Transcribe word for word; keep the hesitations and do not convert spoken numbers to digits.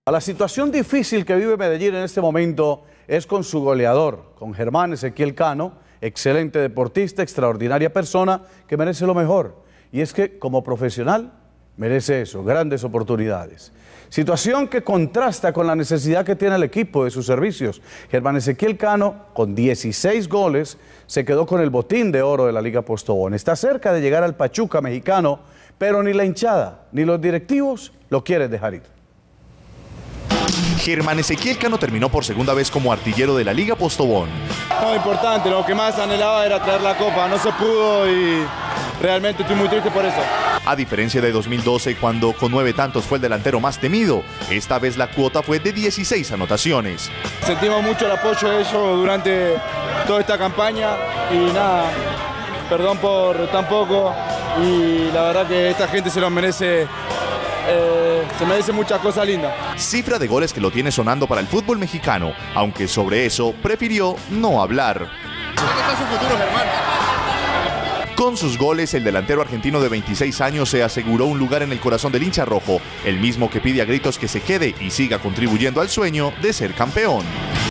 La situación difícil que vive Medellín en este momento es con su goleador, con Germán Ezequiel Cano, excelente deportista, extraordinaria persona que merece lo mejor. Y es que como profesional merece eso, grandes oportunidades. Situación que contrasta con la necesidad que tiene el equipo de sus servicios. Germán Ezequiel Cano, con dieciséis goles, se quedó con el botín de oro de la Liga Postobón. Está cerca de llegar al Pachuca mexicano, pero ni la hinchada ni los directivos lo quieren dejar ir. Germán Ezequiel Cano terminó por segunda vez como artillero de la Liga Postobón. No, importante, lo que más anhelaba era traer la copa, no se pudo y realmente estoy muy triste por eso. A diferencia de dos mil doce, cuando con nueve tantos fue el delantero más temido, esta vez la cuota fue de dieciséis anotaciones. Sentimos mucho el apoyo de ellos durante toda esta campaña y nada, perdón por tan poco y la verdad que esta gente se lo merece. Eh, se merece muchas cosas lindas. Cifra de goles que lo tiene sonando para el fútbol mexicano, aunque sobre eso prefirió no hablar. ¿Dónde está su futuro, Germán? Con sus goles, el delantero argentino de veintiséis años se aseguró un lugar en el corazón del hincha rojo, el mismo que pide a gritos que se quede y siga contribuyendo al sueño de ser campeón.